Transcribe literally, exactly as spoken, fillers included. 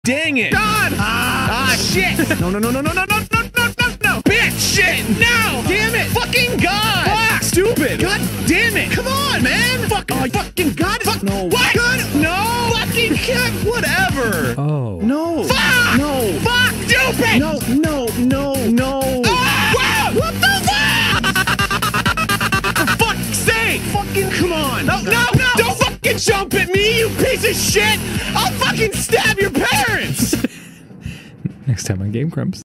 Dang it! God! Ah, ah shit! No, no, no, no, no, no, no, no, no, no, no! Bitch! Shit! No! Damn it! Fucking God! Fuck! Stupid! God damn it! Come on, man! Fuck! Oh, fucking God! Fuck! No! What? Good! No! Fucking God! Whatever! Oh. No! Fuck! No! Fuck! Stupid! No! No! No! No! Ah! Wow! What the fuck? For fuck's sake! Fucking come on! No! No! No! Don't fucking jump at me, you piece of shit! I'll fucking stab your parents! Next time on Game Grumps.